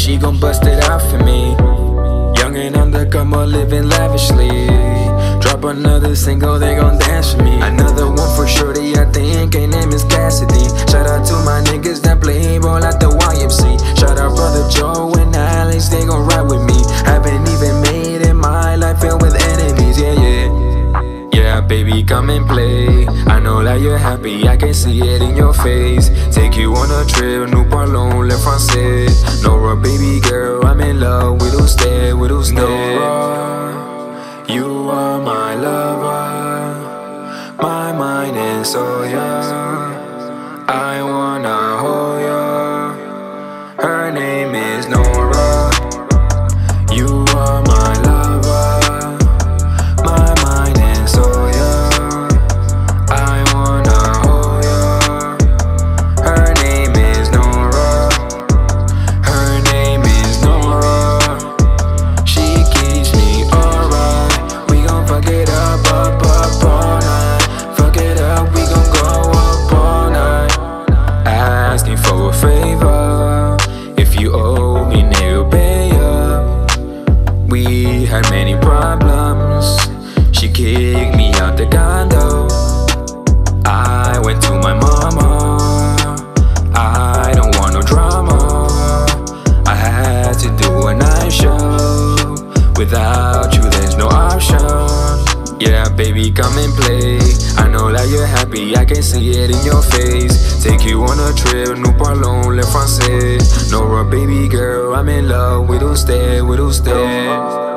she gon' bust it out for me. Young and undercover, living lavishly. Drop another single, they gon' dance for me. Another one for shorty, I think her name is Cassidy. Shout out to my niggas that play ball at the YMC. Shout out brother Joe and Alex, they gon' ride with me. Haven't even made it, my life filled with enemies, yeah, yeah. Yeah, baby, come and play. I know that you're happy, I can see it in your face. Take you on a trip, nous parlons le français. Norah, baby girl, I'm in love with who's there, with who's there. Norah, you are my lover, my mind and soul, yeah. I wanna hold you. Her name is Norah. You are my lover, my mind and soul, yeah. I wanna hold you. Her name is Norah. Her name is Norah. She keeps me alright. We gon' fuck it up all night. Fuck it up, we gon' go up all night. Asking for a favor. If you owe me, nigga, pay up. We had many problems. She kicked me out the condo. I went to my mama. I don't want no drama. I had to do a night show. Without you, there's no option. Yeah, baby, come and play. I know that you're happy, I can see it in your face. Take you on a trip, nous parlons le français. Norah, baby girl, I'm in love with who's there, with who's there.